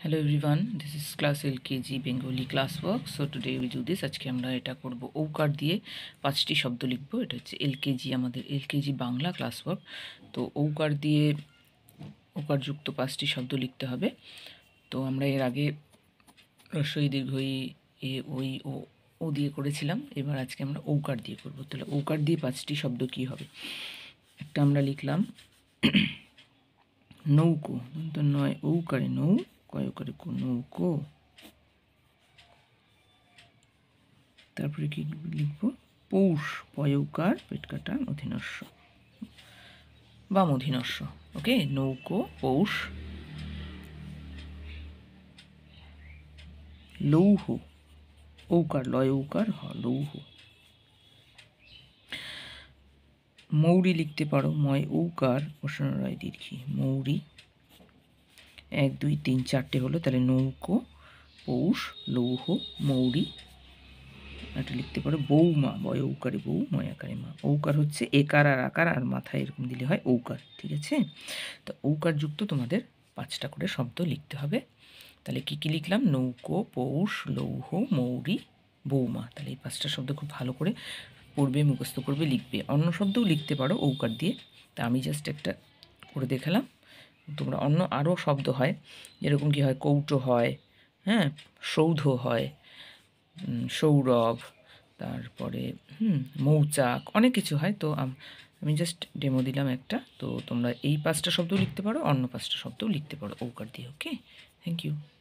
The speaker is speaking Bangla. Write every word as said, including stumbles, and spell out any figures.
Hello everyone, this is class L K G Bengali classwork. So today we do this. আজকে আমরা এটা করব ঔকার দিয়ে পাঁচটি শব্দ লিখব। এটা হচ্ছে L K G আমাদের L K G বাংলা ক্লাসওয়ার্ক। তো ঔকার দিয়ে ঔকার যুক্ত পাঁচটি শব্দ লিখতে হবে। তো আমরা এর আগে রস্বই দীর্ঘই এ ওই ও ও দিয়ে করেছিলাম। এবার আজকে আমরা ঔকার দিয়ে করব। তাহলে ঔকার দিয়ে পাঁচটি শব্দ কি হবে? একটা আমরা লিখলাম নৌকো, তো নয় ঔকারে নৌ, কয়কারে কো নৌকো। তারপরে কি লিখবো? পৌষ, পয়ৌকার পেট কাটা অধীনস্য বা মধীনস্য। ওকে, নৌকো, পৌষ। লৌহ, ঔকার লয় ঔকার হ লৌহ। মৌরি লিখতে পারো, ময় ঔকার ওষণ রায় দীর্ঘি মৌরি। এক দুই তিন চারটে হলো, তাহলে নৌকো, পৌষ, লৌহ, মৌরি। এটা লিখতে পারো বৌমা, বয় ঔকারে বৌ, ময় আকারে মা। ঔকার হচ্ছে একার আর আকার আর মাথায় এরকম দিলে হয় ঔকার, ঠিক আছে? তো ঔকার যুক্ত তোমাদের পাঁচটা করে শব্দ লিখতে হবে। তাহলে কি কি লিখলাম? নৌকো, পৌষ, লৌহ, মৌরি, বৌমা। তাহলে এই পাঁচটা শব্দ খুব ভালো করে পড়বে, মুখস্থ করবে, লিখবে। অন্য শব্দও লিখতে পারো ঔকার দিয়ে। তা আমি জাস্ট একটা করে দেখালাম। তোমরা অন্য আরও শব্দ হয়, যেরকম কি হয়, কৌটো হয়, হ্যাঁ, সৌধ হয়, সৌরভ, তারপরে হুম মৌচাক, অনেক কিছু হয়। তো আমি জাস্ট ডেমো দিলাম একটা। তো তোমরা এই পাঁচটা শব্দও লিখতে পারো, অন্য পাঁচটা শব্দও লিখতে পারো ঔকার দিয়ে। Okay, thank you.